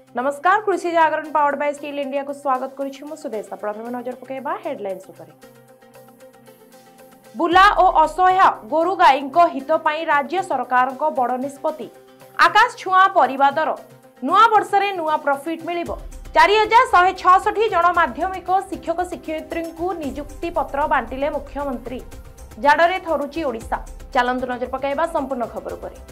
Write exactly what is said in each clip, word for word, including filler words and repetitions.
नमस्कार, Krishi Jagran powered by Stihl India को स्वागत करुछि मु सुदेशा। प्रथम नजर पकेबा हेडलाइंस उपरे। बुला और असहाय गोरु गाई हित पाई राज्य सरकार को बड़ निष्पत्ति। आकाश छुआ परिबा दर नुआ वर्ष रे नुआ प्रॉफिट मिलिबो। चार हजार शहे छठी जन माध्यमिक शिक्षक शिक्षयित्री को नियुक्ति पत्र बांटिले मुख्यमंत्री। जाडरे थरुची ओडिशा। चलंतु नजर पकाइबा संपूर्ण खबर उपरे।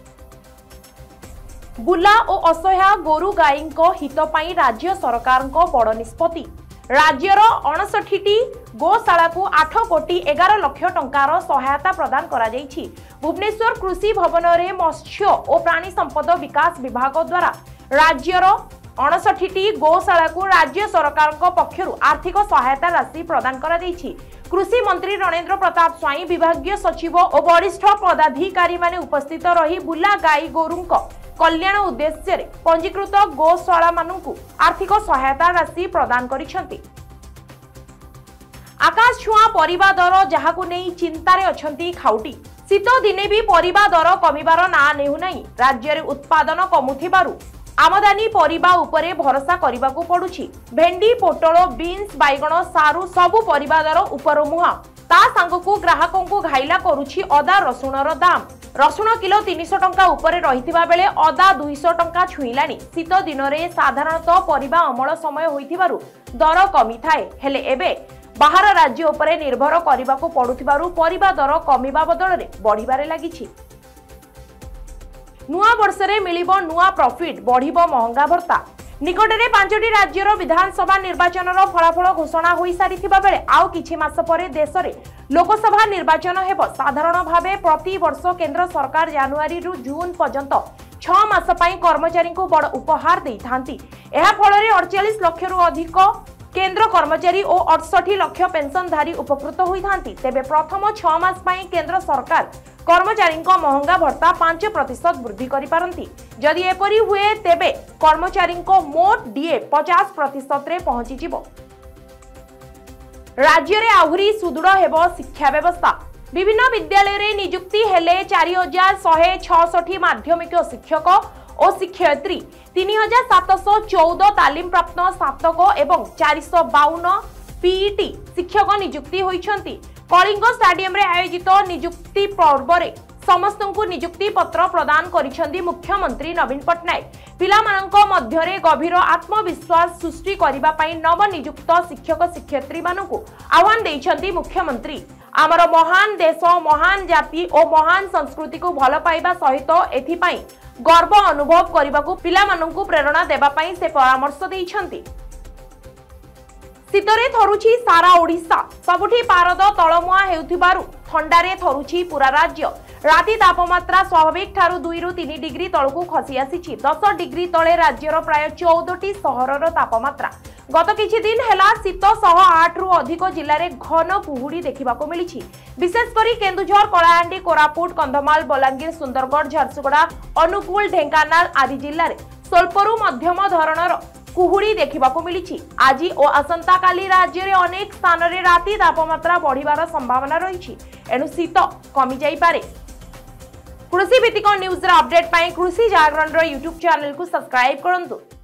बुला और असहाय गोरु गाई हित पाई राज्य सरकार को बड़ निष्पत्ति। राज्यर अणसठी गोशाला को आठ कोटी एगार लक्ष टंकार सहायता प्रदान करा जायछि। भुवनेश्वर कृषि भवन में मत्स्य और प्राणी संपद विकास विभाग द्वारा राज्यर अणसठी गोशाला को राज्य सरकार पक्षरु आर्थिक सहायता राशि प्रदान करा जायछि। कृषि मंत्री रणेंद्र प्रताप स्वाई, विभागीय सचिव और वरिष्ठ पदाधिकारी माने उपस्थित रही बुला गाई गोरुंक कल्याण उद्देश्य रे पंजीकृत गोशाला मानू आर्थिक सहायता राशि प्रदान करिसेंति। आकाश छुआ परिबा दर जहाकु नै चिंतारे अछंती खाउटी। शीत दिने भी परिबा दर कमिबार ना नेहु नै। राज्य रे उत्पादन कमुथिबारु आमदानी परिबा उपरे भरोसा करिबाकू पडुछि। भेंडी, पोटल, बीन्स, बैगण, सारू सबु परिबा दर उपर मुहा। ता सांगकू ग्राहकों को घाइला करुछि अदा रसुणर दाम। रसुण किलो तीन सौ टंका उपरे रहिथिबा बेले अदा दो सौ टंका छुईलानी। शीत दिन रे साधारणतः परिबा अमल समय होइथिबारु दर कमी थाए, हेले एबे बाहर राज्य उपरे निर्भर करिबाकू पडुथिबारु परिबा दर कमिबा बदलरे बढ़िबारे लागिछि। नुआ वर्ष रे मिलिबो नुआ प्रॉफिट, बढ़िबो महंगा भत्ता। निकटरे पांचटी राज्यर विधानसभा निर्वाचन फलाफल घोषणा होई सारिथिबा बेले आउ किछि मास परे देश रे लोकसभा निर्वाचन हेबो। साधारण भावे प्रति वर्ष केंद्र सरकार जनवरी रु जून पर्यंत छह मास पई कर्मचारी को बड़ उपहार देई थांती। एहा फल रे अड़तालीस लाख रु अधिक केंद्र कर्मचारी और अड़सठ लाख पेंशनधारी उपकृत होई थांती। तेबे प्रथम छह मास पई केंद्र सरकार कर्मचारी महंगा भत्ता पांच प्रतिशत वृद्धि करि पारंती। जदि एपरि हुए तेबे कर्मचारी मोट डीए पचास प्रतिशत रे पहुंची जिवो। राज्य रे आहुरी सुदृढ़ हेबो शिक्षा व्यवस्था। विभिन्न विद्यालय रे नियुक्ति हेले चार हजार शहे छठी माध्यमिक शिक्षक और शिक्षयित्री, तीन हजार सात सौ चौदह तालीम प्राप्त स्नातक एवं चार सौ बावन पीईटी शिक्षक नियुक्ति होइछंती। कलिंग स्टेडियम रे आयोजित नियुक्ति पर्व रे समस्त को नियुक्ति पत्र प्रदान करिसेंती मुख्यमंत्री नवीन पट्टनायक। पिलामानंक मध्यरे गभीर आत्मविश्वास सृष्टि करिबा पई नव नियुक्त शिक्षक शिक्षयित्री मानकु आह्वान देइछंती मुख्यमंत्री। आमर महान देश, महान जाति और महान संस्कृति को भल पाइबा सहित एथि पई गर्व अनुभव करिबाकू पिलामानंकु प्रेरणा देबा पई से परामर्श देइछंती। शीतरे थरुछि सारा ओडिशा। सबुठी पारद तलमुआ हेउथिबारु ठंडारे थरुछि पूरा राज्य। राति तापमात्रा स्वाभाविक ठारू दुई रु तीन डिग्री तलकू खसी आसीछि। दस डिग्री तले राज्यर प्राय चौदह टी सहरर तापमात्रा। गत किछि दिन हेला शीत सह आठ रु अधिक जिल्ला रे घन कुहुड़ी देखिबाकू मिलिछि। विशेष करी केन्दुझर, कलाहांडी, कोरापुट, कंधमाल, बलांगीर, सुंदरगढ़, झारसुगुड़ा, अनुगुल, ढेंकानाल आदि जिल्ला रे स्वल्परू मध्यम धरणर कुहुड़ी देखिबाकू मिलिछि। आज और आसंता काली राज्य रे अनेक स्थान रे राति तापमात्रा बढ़िबार संभावना रहिछि। एनु शीत कमी जाई पारे। कृषि भित्तिक न्यूज रा अपडेट पाई कृषि जागरण रो यूट्यूब चैनल को सब्सक्राइब करंतु।